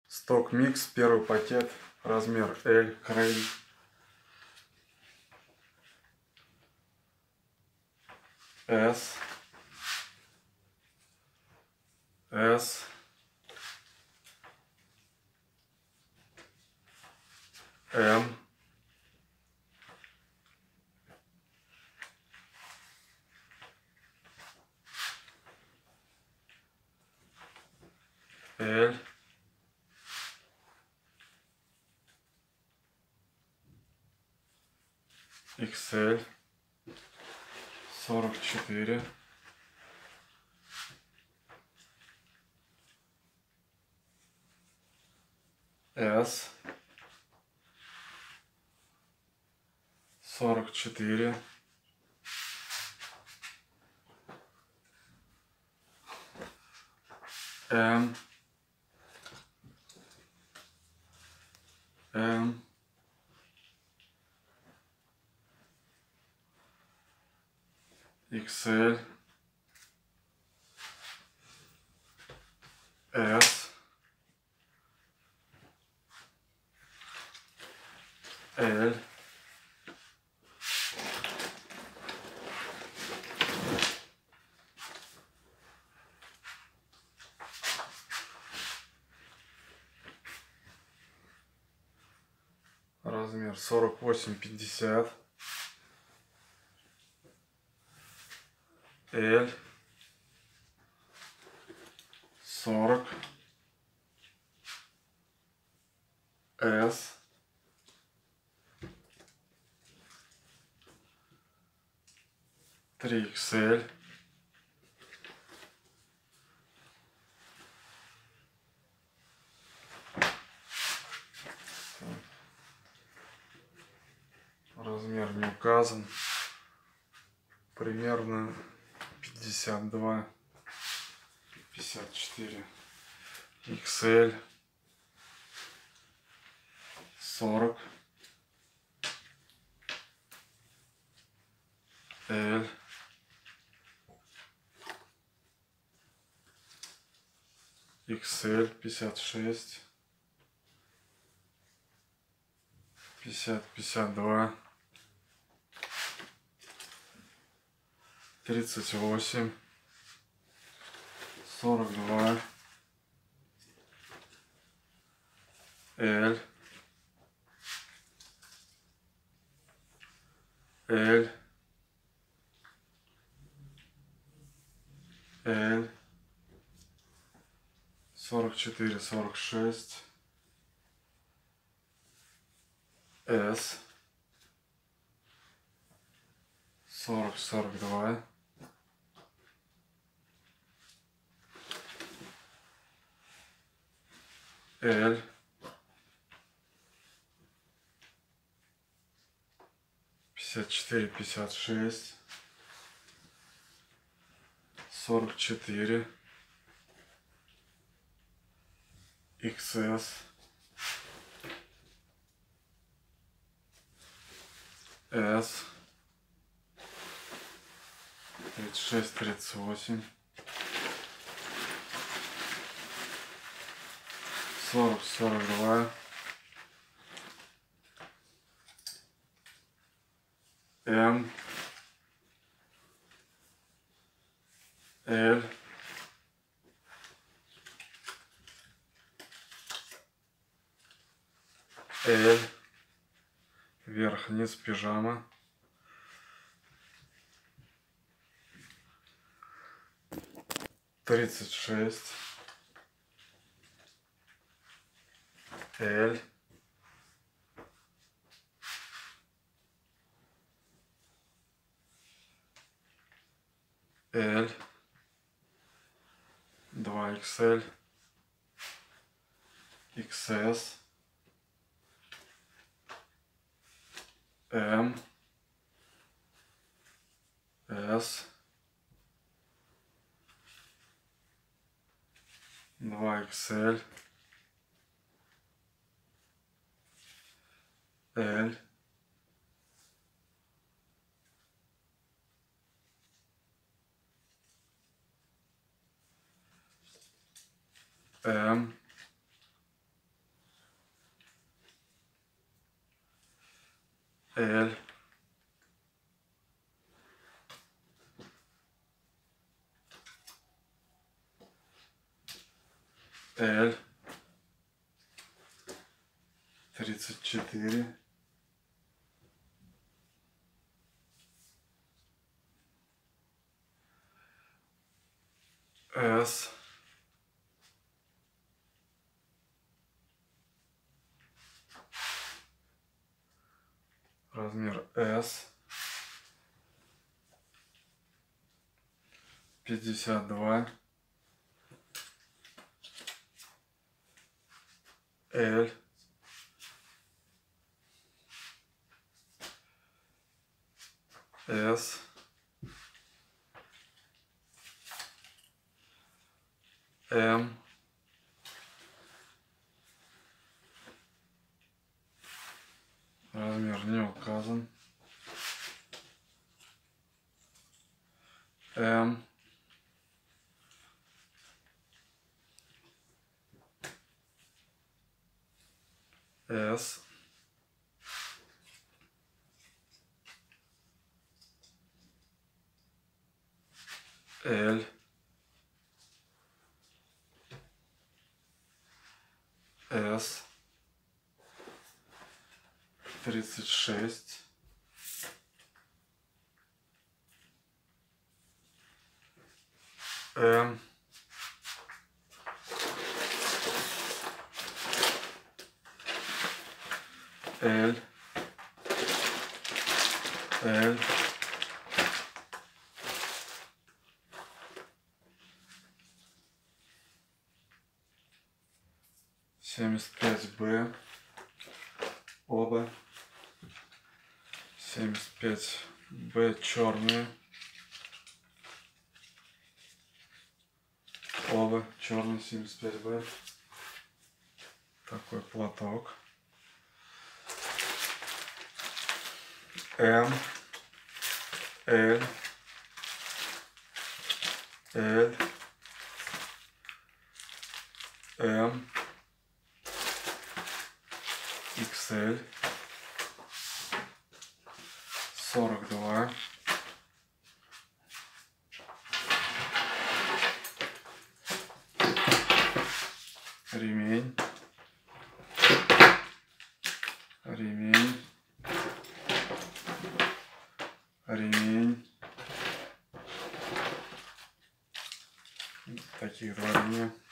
Stock Mix, первый пакет, размер L, Crane. S, S, M, L, XL, 44, S, 44, M, M, XL, S, L, размер 48-50, L, 40, S, 3XL, размер не указан, примерно 52, 54, XL, 40, L, XL, 56, 50, 52, 38, 42, L, L, L, 44, 46, S, 40, 42, L, 54, 56, 44, XS, S, 36, 38, 40, 42, M, L, L, вверх-вниз пижама, 36, L, L, 2XL, XS, M, S, 2XL, L, M, L, L, 34, S, размер S, 52, L, S, М, размер не указан, М, С, Л, С, 36, М, Л, Л, 75Б, оба, 75Б черные, оба черные, 75Б, такой платок, М, Л, Л, М, XL, 42, ремень, ремень, ремень, таких два ремня.